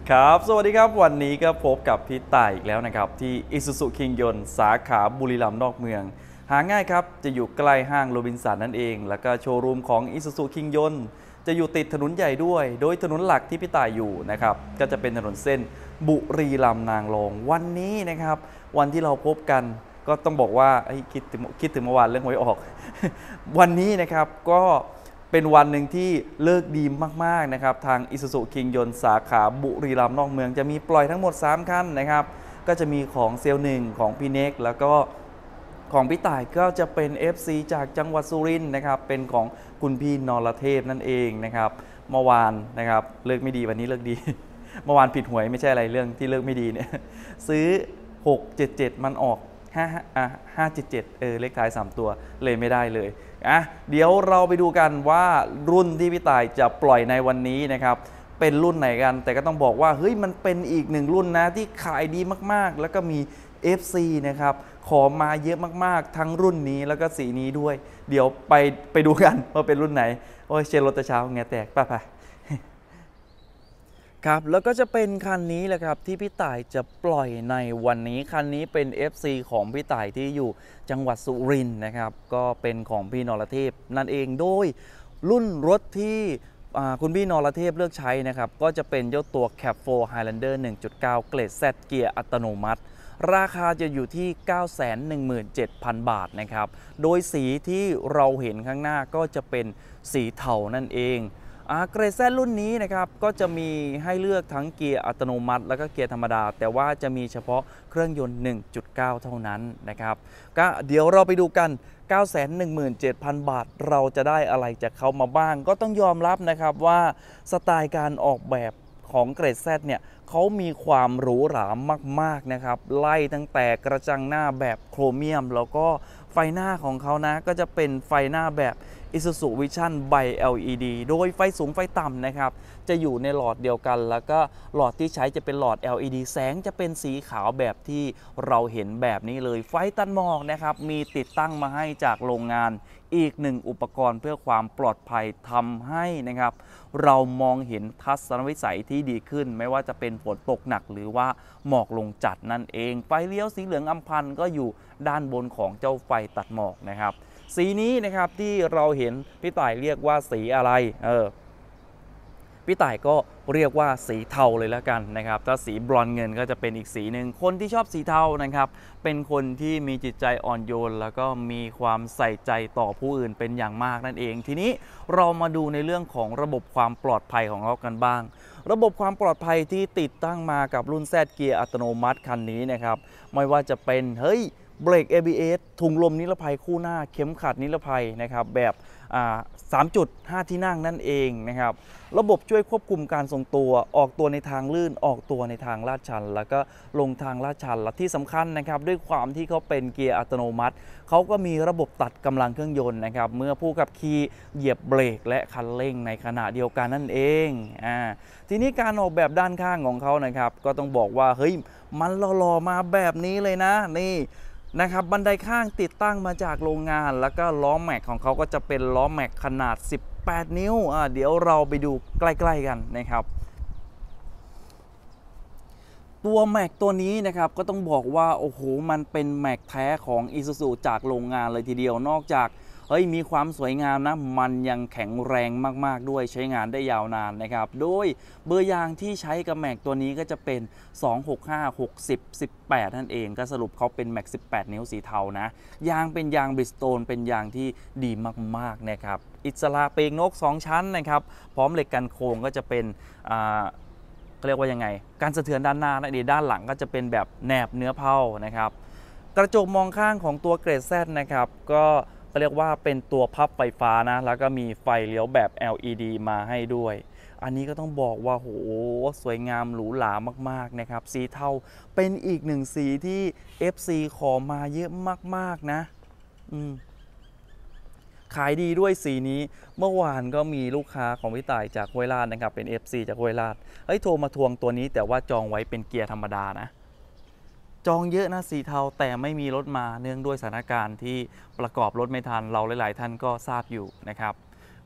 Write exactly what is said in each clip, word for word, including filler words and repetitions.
ครับสวัสดีครับวันนี้ก็พบกับพี่ต่ายอีกแล้วนะครับที่ Isuzu คิงยนต์สาขาบุรีรัมย์นอกเมืองหาง่ายครับจะอยู่ใกล้ห้างโรบินสันนั่นเองแล้วก็โชว์รูมของ Isuzu คิงยนต์จะอยู่ติดถนนใหญ่ด้วยโดยถนนหลักที่พี่ต่ายอยู่นะครับก็จะเป็นถนนเส้นบุรีรัมย์นางรองวันนี้นะครับวันที่เราพบกันก็ต้องบอกว่าคิดถึงคิดถึงเมื่อวานเรื่องหวยออก วันนี้นะครับก็เป็นวันหนึ่งที่เลิกดีมากๆนะครับทาง Isuzu คิงยนต์สาขาบุรีรัมย์นอกเมืองจะมีปล่อยทั้งหมดสามคันนะครับก็จะมีของเซลล์หนึ่งของพี่เน็กแล้วก็ของพี่ต่ายก็จะเป็น เอฟ ซี จากจังหวัดสุรินทร์นะครับเป็นของคุณพี่นรเทพนั่นเองนะครับเมื่อวานนะครับเลิกไม่ดีวันนี้เลิกดี เมื่อวานผิดหวยไม่ใช่อะไรเรื่องที่เลิกไม่ดีเนี่ยซื้อหกเจ็ดเจ็ดมันออกห้าอ่ะห้าเจ็ดเจ็ดเออเลขท้ายสามตัวเลยไม่ได้เลยอ่ะเดี๋ยวเราไปดูกันว่ารุ่นที่พี่ต่ายจะปล่อยในวันนี้นะครับเป็นรุ่นไหนกันแต่ก็ต้องบอกว่าเฮ้ยมันเป็นอีกหนึ่งรุ่นนะที่ขายดีมากๆแล้วก็มี เอฟ ซี นะครับขอมาเยอะมากๆทั้งรุ่นนี้แล้วก็สีนี้ด้วยเดี๋ยวไปไปดูกันว่าเป็นรุ่นไหนโอ้ยเชียร์รถตะเช้าแงแตกป่ะป่ะครับแล้วก็จะเป็นคันนี้แหละครับที่พี่ต่ายจะปล่อยในวันนี้คันนี้เป็น เอฟ ซี ของพี่ต่ายที่อยู่จังหวัดสุรินทร์นะครับก็เป็นของพี่นรเทพนั่นเองโดยรุ่นรถที่คุณพี่นรเทพเลือกใช้นะครับก็จะเป็นยกตัว แคป โฟร์ Highlander หนึ่งจุดเก้า เกรด Z เกียร์อัตโนมัติราคาจะอยู่ที่ เก้าแสนหนึ่งหมื่นเจ็ดพัน บาทนะครับโดยสีที่เราเห็นข้างหน้าก็จะเป็นสีเทานั่นเองเกรด Z รุ่นนี้นะครับก็จะมีให้เลือกทั้งเกียร์อัตโนมัติแล้วก็เกียร์ธรรมดาแต่ว่าจะมีเฉพาะเครื่องยนต์ หนึ่งจุดเก้า เท่านั้นนะครับก็เดี๋ยวเราไปดูกัน เก้าแสนหนึ่งหมื่นเจ็ดพัน บาทเราจะได้อะไรจากเขามาบ้างก็ต้องยอมรับนะครับว่าสไตล์การออกแบบของเกรด Z เนี่ยเขามีความหรูหรามากๆนะครับไล่ตั้งแต่กระจังหน้าแบบโครเมียมแล้วก็ไฟหน้าของเขานะก็จะเป็นไฟหน้าแบบ Isuzu Vision by แอล อี ดี โดยไฟสูงไฟต่ำนะครับจะอยู่ในหลอดเดียวกันแล้วก็หลอดที่ใช้จะเป็นหลอด แอล อี ดี แสงจะเป็นสีขาวแบบที่เราเห็นแบบนี้เลยไฟตัดหมอกนะครับมีติดตั้งมาให้จากโรงงานอีกหนึ่งอุปกรณ์เพื่อความปลอดภัยทำให้นะครับเรามองเห็นทัศนวิสัยที่ดีขึ้นไม่ว่าจะเป็นฝนตกหนักหรือว่าหมอกลงจัดนั่นเองไฟเลี้ยวสีเหลืองอัมพันธ์ก็อยู่ด้านบนของเจ้าไฟตัดหมอกนะครับสีนี้นะครับที่เราเห็นพี่ต่ายเรียกว่าสีอะไรเออพี่ต่ายก็เรียกว่าสีเทาเลยแล้วกันนะครับถ้าสีบรอนซ์เงินก็จะเป็นอีกสีหนึ่งคนที่ชอบสีเทานะครับเป็นคนที่มีจิตใจอ่อนโยนแล้วก็มีความใส่ใจต่อผู้อื่นเป็นอย่างมากนั่นเองทีนี้เรามาดูในเรื่องของระบบความปลอดภัยของเขากันบ้างระบบความปลอดภัยที่ติดตั้งมากับรุ่น Z เกียร์อัตโนมัติคันนี้นะครับไม่ว่าจะเป็นเฮ้ยเบรก เอ บี เอส ถุงลมนิรภัยคู่หน้าเข็มขัดนิรภัยนะครับแบบสามจุดห้าที่นั่งนั่นเองนะครับระบบช่วยควบคุมการทรงตัวออกตัวในทางลื่นออกตัวในทางลาดชันแล้วก็ลงทางลาดชันและที่สำคัญนะครับด้วยความที่เขาเป็นเกียร์อัตโนมัติเขาก็มีระบบตัดกำลังเครื่องยนต์นะครับเมื่อผู้ขับขี่เหยียบเบรกและคันเร่งในขณะเดียวกันนั่นเองอ่าทีนี้การออกแบบด้านข้างของเขานะครับก็ต้องบอกว่าเฮ้ยมันหล่อๆมาแบบนี้เลยนะนี่นะครับบันไดข้างติดตั้งมาจากโรงงานแล้วก็ล้อแม็กของเขาก็จะเป็นล้อแม็กขนาดสิบแปดนิ้วอ่าเดี๋ยวเราไปดูใกล้ๆกันนะครับตัวแม็กตัวนี้นะครับก็ต้องบอกว่าโอ้โหมันเป็นแม็กแท้ของ Isuzu จากโรงงานเลยทีเดียวนอกจากเฮ้ยมีความสวยงามนะมันยังแข็งแรงมากๆด้วยใช้งานได้ยาวนานนะครับโดยเบอร์ยางที่ใช้กับแม็กตัวนี้ก็จะเป็นสอง หก ห้า หก สิบ สิบแปดนั่นเองก็สรุปเขาเป็นแม็กสิบแปดนิ้วสีเทานะยางเป็นยางบริสโตนเป็นยางที่ดีมากๆนะครับอิสระปีกนกสองชั้นนะครับพร้อมเหล็กกันโค้งก็จะเป็นอ่าเขาเรียกว่ายังไงการสะเทือนด้านหน้าและด้านหลังก็จะเป็นแบบแหนบเนื้อเผานะครับกระจกมองข้างของตัวเกรด Z นะครับก็เรียกว่าเป็นตัวพับไฟฟ้านะแล้วก็มีไฟเลี้ยวแบบ แอล อี ดี มาให้ด้วยอันนี้ก็ต้องบอกว่าโหสวยงามหรูหรามากๆนะครับสีเทาเป็นอีกหนึ่งสีที่ เอฟ ซี ขอมาเยอะมากๆนะอืมขายดีด้วยสีนี้เมื่อวานก็มีลูกค้าของพี่ต่ายจากห้วยลาดนะครับเป็น เอฟ ซี จากห้วยลาดเฮ้ยโทรมาทวงตัวนี้แต่ว่าจองไว้เป็นเกียร์ธรรมดานะจองเยอะนะสีเทาแต่ไม่มีรถมาเนื่องด้วยสถานการณ์ที่ประกอบรถไม่ทันเราหลายๆท่านก็ทราบอยู่นะครับ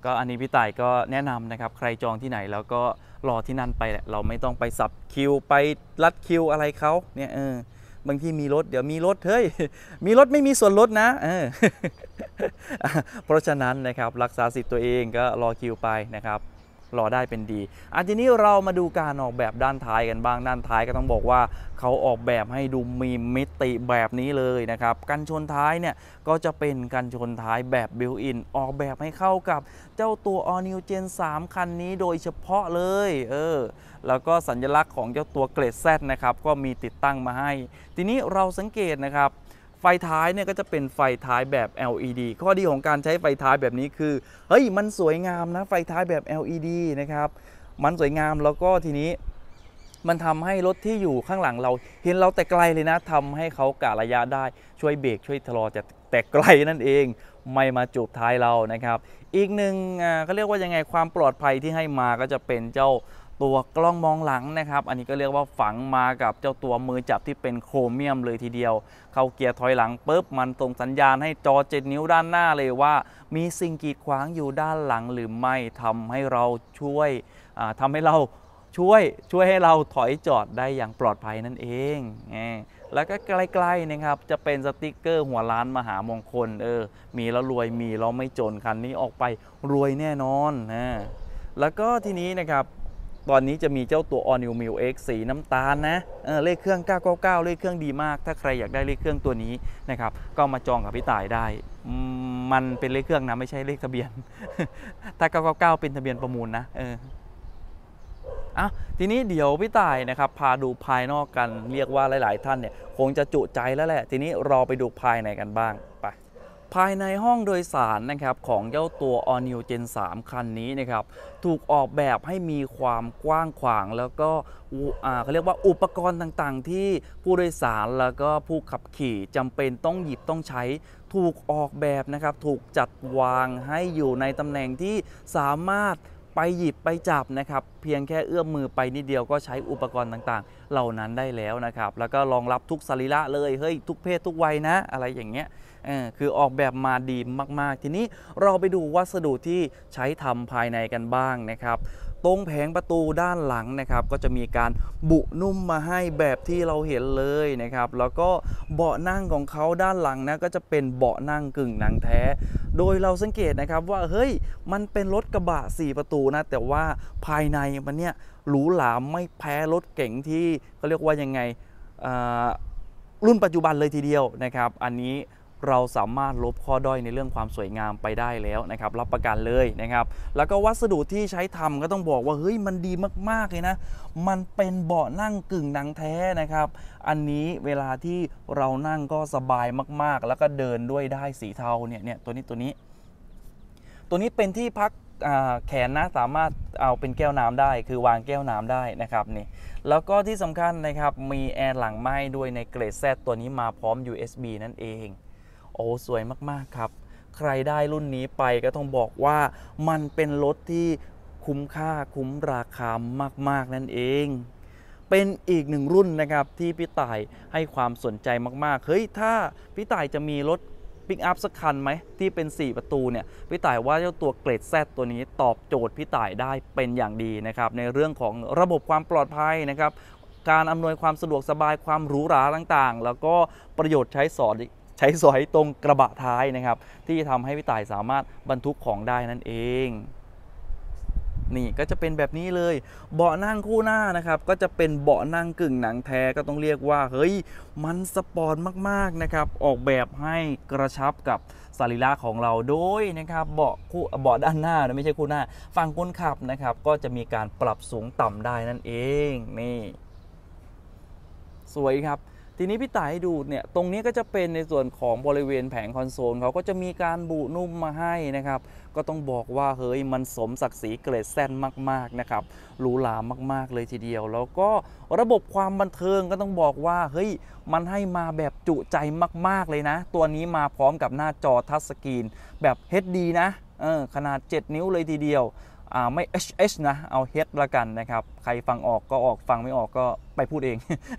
ก็อันนี้พี่ต่ายก็แนะนำนะครับใครจองที่ไหนแล้วก็รอที่นั่นไปแหละเราไม่ต้องไปสับคิวไปรัดคิวอะไรเขาเนี่ยเออบางที่มีรถเดี๋ยวมีรถเฮ้ยมีรถไม่มีส่วนลดนะเออ เพราะฉะนั้นนะครับรักษาสิทธิ์ตัวเองก็รอคิวไปนะครับรอได้เป็นดีอันทีนี้เรามาดูการออกแบบด้านท้ายกันบ้างด้านท้ายก็ต้องบอกว่าเขาออกแบบให้ดูมีมิติแบบนี้เลยนะครับกันชนท้ายเนี่ยก็จะเป็นกันชนท้ายแบบบิวอินออกแบบให้เข้ากับเจ้าตัว All New Gen สามคันนี้โดยเฉพาะเลยเออแล้วก็สัญลักษณ์ของเจ้าตัวเกรด Z นะครับก็มีติดตั้งมาให้ทีนี้เราสังเกตนะครับไฟท้ายเนี่ยก็จะเป็นไฟท้ายแบบ แอล อี ดี ข้อดีของการใช้ไฟท้ายแบบนี้คือเฮ้ยมันสวยงามนะไฟท้ายแบบ แอล อี ดี นะครับมันสวยงามแล้วก็ทีนี้มันทำให้รถที่อยู่ข้างหลังเราเห็นเราแต่ไกลเลยนะทำให้เขากะระยะได้ช่วยเบรกช่วยชะลอแต่แต่ไกลนั่นเองไม่มาจูบท้ายเรานะครับอีกหนึ่งอ่าเขาเรียกว่ายังไงความปลอดภัยที่ให้มาก็จะเป็นเจ้าตัวกล้องมองหลังนะครับอันนี้ก็เรียกว่าฝังมากับเจ้าตัวมือจับที่เป็นโครเมียมเลยทีเดียวเข้าเกียร์ถอยหลังปุ๊บมันส่งสัญญาณให้จอเจ็ดนิ้วด้านหน้าเลยว่ามีสิ่งกีดขวางอยู่ด้านหลังหรือไม่ทำให้เราช่วยทำให้เราช่วยช่วยให้เราถอยจอดได้อย่างปลอดภัยนั่นเองแล้วก็ใกล้ๆนะครับจะเป็นสติกเกอร์หัวล้านมหามงคลเออมีแล้วรวยมีแล้วไม่จนคันนี้ออกไปรวยแน่นอนนะแล้วก็ทีนี้นะครับตอนนี้จะมีเจ้าตัว All New Mil X สีน้ำตาลนะเออเลขเครื่องเก้าเก้าเก้าเลขเครื่องดีมากถ้าใครอยากได้เลขเครื่องตัวนี้นะครับก็มาจองกับพี่ต่ายได้มันเป็นเลขเครื่องนะไม่ใช่เลขทะเบียน ถ้าเก้าเก้าเก้าเป็นทะเบียนประมูลนะเอออ่ะทีนี้เดี๋ยวพี่ต่ายนะครับพาดูภายนอกกันเรียกว่าหลายๆท่านเนี่ยคงจะจุใจแล้วแหละทีนี้เราไปดูภายในกันบ้างไปภายในห้องโดยสารนะครับของเจ้าตัว All New Gen สาม คันนี้นะครับถูกออกแบบให้มีความกว้างขวางแล้วก็เขาเรียกว่าอุปกรณ์ต่างๆที่ผู้โดยสารแล้วก็ผู้ขับขี่จำเป็นต้องหยิบต้องใช้ถูกออกแบบนะครับถูกจัดวางให้อยู่ในตำแหน่งที่สามารถไปหยิบไปจับนะครับเพียงแค่เอื้อมมือไปนิดเดียวก็ใช้อุปกรณ์ต่างๆเหล่านั้นได้แล้วนะครับแล้วก็รองรับทุกสรีระเลยเฮ้ยทุกเพศทุกวัยนะอะไรอย่างเงี้ยคือออกแบบมาดีมากๆทีนี้เราไปดูวัสดุที่ใช้ทำภายในกันบ้างนะครับตรงแผงประตูด้านหลังนะครับก็จะมีการบุนุ่มมาให้แบบที่เราเห็นเลยนะครับแล้วก็เบาะนั่งของเขาด้านหลังนะก็จะเป็นเบาะนั่งกึ่งหนังแท้โดยเราสังเกตนะครับว่าเฮ้ยมันเป็นรถกระบะสี่ประตูนะแต่ว่าภายในมันเนี่ยหรูหราไม่แพ้รถเก๋งที่เขาเรียกว่ายังไงรุ่นปัจจุบันเลยทีเดียวนะครับอันนี้เราสามารถลบข้อด้อยในเรื่องความสวยงามไปได้แล้วนะครับรับประกันเลยนะครับแล้วก็วัสดุที่ใช้ทำก็ต้องบอกว่าเฮ้ยมันดีมากๆเลยนะมันเป็นเบาะนั่งกึ่งหนังแท้นะครับอันนี้เวลาที่เรานั่งก็สบายมากๆแล้วก็เดินด้วยได้สีเทาเนี่ยเนี่ยตัวนี้ตัวนี้ตัวนี้เป็นที่พักแขนนะสามารถเอาเป็นแก้วน้ำได้คือวางแก้วน้ำได้นะครับนี่แล้วก็ที่สำคัญนะครับมีแอร์หลังไม้ด้วยในเกรด Z ตัวนี้มาพร้อม ยู เอส บี นั่นเองโอ้สวยมากๆครับใครได้รุ่นนี้ไปก็ต้องบอกว่ามันเป็นรถที่คุ้มค่าคุ้มราคามากๆนั่นเองเป็นอีกหนึ่งรุ่นนะครับที่พี่ต่ายให้ความสนใจมากๆเฮ้ยถ้าพี่ต่ายจะมีรถปิกอัพสักคันไหมที่เป็นสี่ประตูเนี่ยพี่ต่ายว่าเจ้าตัวเกรด Z ตัวนี้ตอบโจทย์พี่ต่ายได้เป็นอย่างดีนะครับในเรื่องของระบบความปลอดภัยนะครับการอำนวยความสะดวกสบายความหรูหราต่างๆแล้วก็ประโยชน์ใช้สอยใช้สอยตรงกระบะท้ายนะครับที่ทำให้พี่ต่ายสามารถบรรทุกของได้นั่นเองนี่ก็จะเป็นแบบนี้เลยเบาะนั่งคู่หน้านะครับก็จะเป็นเบาะนั่งกึ่งหนังแท้ก็ต้องเรียกว่าเฮ้ยมันสปอร์ตมากๆนะครับออกแบบให้กระชับกับสรีระของเราโดยนะครับเบาะคู่เบาะด้านหน้าไม่ใช่คู่หน้าฝั่งคนขับนะครับก็จะมีการปรับสูงต่ำได้นั่นเองนี่สวยครับทีนี้พี่ต่ายให้ดูเนี่ยตรงนี้ก็จะเป็นในส่วนของบริเวณแผงคอนโซลเขาก็จะมีการบุนุ่มมาให้นะครับก็ต้องบอกว่าเฮ้ยมันสมศักดิ์ศรีเกรด Z มากๆนะครับหรูหรามากๆเลยทีเดียวแล้วก็ระบบความบันเทิงก็ต้องบอกว่าเฮ้ยมันให้มาแบบจุใจมากๆเลยนะตัวนี้มาพร้อมกับหน้าจอทัชสกรีนแบบ เอช ดี นะเออขนาดเจ็ดนิ้วเลยทีเดียวอ่าไม่ เอช เอช นะเอา H ละกันนะครับใครฟังออกก็ออกฟังไม่ออกก็ไปพูดเอง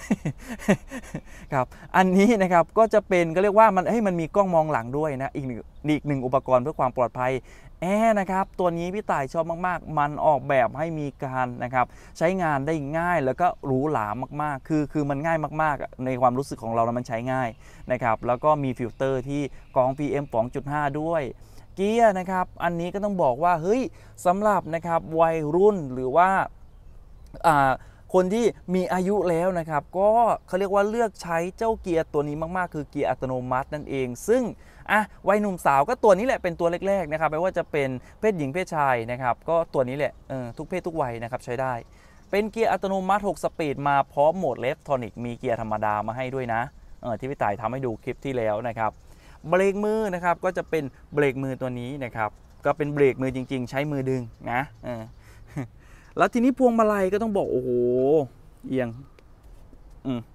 ครับอันนี้นะครับก็จะเป็นก็เรียกว่ามันให้มันมีกล้องมองหลังด้วยนะอีกหนึ่งอีกหนึ่งอุปกรณ์เพื่อความปลอดภัยแอร์นะครับตัวนี้พี่ต่ายชอบมากๆมันออกแบบให้มีการนะครับใช้งานได้ง่ายแล้วก็หรูหรามากๆคือคือมันง่ายมากๆในความรู้สึกของเราแล้วมันใช้ง่ายนะครับแล้วก็มีฟิลเตอร์ที่กรอง พี เอ็ม สองจุดห้า ด้วยเกียร์นะครับอันนี้ก็ต้องบอกว่าเฮ้ยสำหรับนะครับวัยรุ่นหรือว่าอ่าคนที่มีอายุแล้วนะครับก็เขาเรียกว่าเลือกใช้เจ้าเกียร์ตัวนี้มากๆคือเกียร์อัตโนมัตินั่นเองซึ่งอ่ะวัยหนุ่มสาวก็ตัวนี้แหละเป็นตัวแรกๆนะครับไม่ว่าจะเป็นเพศหญิงเพศชายนะครับก็ตัวนี้แหละเออทุกเพศทุกวัยนะครับใช้ได้เป็นเกียร์อัตโนมัติหกสปีดมาพร้อมโหมดเลฟทอนิกมีเกียร์ธรรมดามาให้ด้วยนะเออที่พี่ต่ายทำให้ดูคลิปที่แล้วนะครับเบรกมือนะครับก็จะเป็นเบรกมือตัวนี้นะครับก็เป็นเบรกมือจริงๆใช้มือดึงนะเออแล้วทีนี้พวงมาลัยก็ต้องบอกโอ้โหเอียงอืม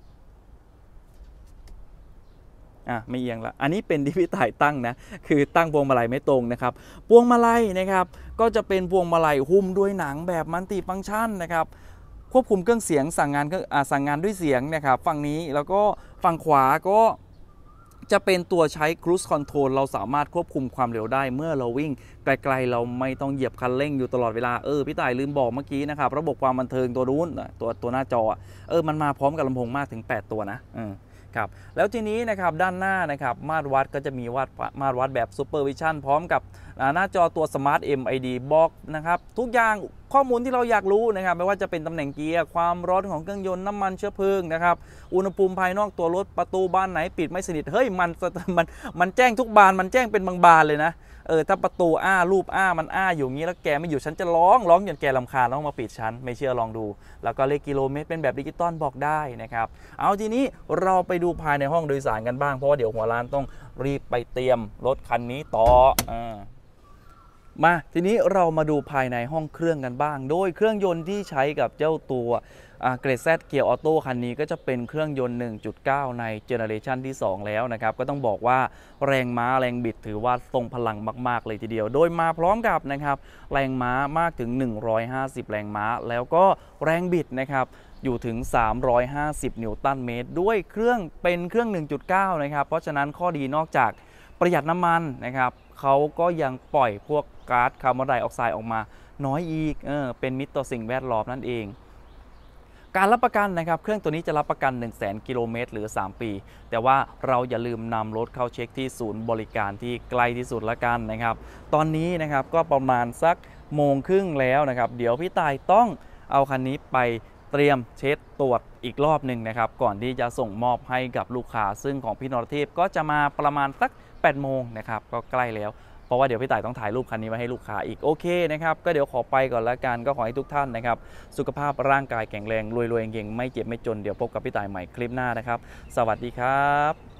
อ่ะไม่เอียงละอันนี้เป็นที่พี่ต่ายตั้งนะคือตั้งพวงมาลัยไม่ตรงนะครับพวงมาลัยนะครับก็จะเป็นพวงมาลัยหุ้มด้วยหนังแบบมัลติฟังก์ชันนะครับควบคุมเครื่องเสียงสั่งงานก็สั่งงานด้วยเสียงนะครับฝั่งนี้แล้วก็ฝั่งขวาก็จะเป็นตัวใช้ Cruise Control เราสามารถควบคุมความเร็วได้เมื่อเราวิ่งไกลๆเราไม่ต้องเหยียบคันเร่งอยู่ตลอดเวลาเออพี่ต่ายลืมบอกเมื่อกี้นะครับระบบความบันเทิงตัวนู้นตัวตัวหน้าจอเออมันมาพร้อมกับลำโพงมากถึงแปดตัวนะเออครับแล้วทีนี้นะครับด้านหน้านะครับมาตรวัดก็จะมีวัดมาตรวัดแบบ Supervision พร้อมกับหน้าจอตัว Smart เอ็ม ไอ ดี บอกนะครับทุกอย่างข้อมูลที่เราอยากรู้นะครับไม่ว่าจะเป็นตำแหน่งเกียร์ความร้อนของเครื่องยนต์น้ำมันเชื้อเพลิงนะครับอุณหภูมิภายนอกตัวรถประตูบานไหนปิดไม่สนิทเฮ้ยมันมันมันแจ้งทุกบานมันแจ้งเป็นบางบานเลยนะเออถ้าประตูอ้ารูปอ้ามันอ้าอยู่งี้แล้วแกไม่อยู่ฉันจะร้องร้องจนแกรำคาญต้องมาปิดฉันไม่เชื่อลองดูแล้วก็เลขกิโลเมตรเป็นแบบดิจิตอลบอกได้นะครับเอาทีนี้เราไปดูภายในห้องโดยสารกันบ้างเพราะว่าเดี๋ยวหัวร้านต้องรีบไปเตรียมรถคันนี้ต่ออ่ามาทีนี้เรามาดูภายในห้องเครื่องกันบ้างโดยเครื่องยนต์ที่ใช้กับเจ้าตัวเกรด Z เกียร์ออโต้คันนี้ก็จะเป็นเครื่องยนต์ หนึ่งจุดเก้า ในเจเนอเรชันที่สองแล้วนะครับก็ต้องบอกว่าแรงม้าแรงบิดถือว่าทรงพลังมากๆเลยทีเดียวโดยมาพร้อมกับนะครับแรงม้ามากถึงหนึ่งร้อยห้าสิบแรงม้าแล้วก็แรงบิดนะครับอยู่ถึงสามร้อยห้าสิบนิวตันเมตรด้วยเครื่องเป็นเครื่อง หนึ่งจุดเก้า นะครับเพราะฉะนั้นข้อดีนอกจากประหยัดน้ำมันนะครับเขาก็ยังปล่อยพวกก๊าซคาร์บอนไดออกไซด์ออกมาน้อยอีกเออเป็นมิตรต่อสิ่งแวดล้อมนั่นเองการรับประกันนะครับเครื่องตัวนี้จะรับประกัน หนึ่งแสน กิโลเมตรหรือสามปีแต่ว่าเราอย่าลืมนำรถเข้าเช็คที่ศูนย์บริการที่ใกล้ที่สุดละกันนะครับตอนนี้นะครับก็ประมาณสักโมงครึ่งแล้วนะครับเดี๋ยวพี่ต่ายต้องเอาคันนี้ไปเตรียมเช็ดตรวจอีกรอบหนึ่งนะครับก่อนที่จะส่งมอบให้กับลูกค้าซึ่งของพี่นรเทพก็จะมาประมาณสักแปดโมงนะครับก็ใกล้แล้วเพราะว่าเดี๋ยวพี่ต่ายต้องถ่ายรูปคันนี้ไว้ให้ลูกค้าอีกโอเคนะครับก็เดี๋ยวขอไปก่อนละกันก็ขอให้ทุกท่านนะครับสุขภาพร่างกายแข็งแรงรวยๆเก่งๆไม่เจ็บไม่จนเดี๋ยวพบกับพี่ต่ายใหม่คลิปหน้านะครับสวัสดีครับ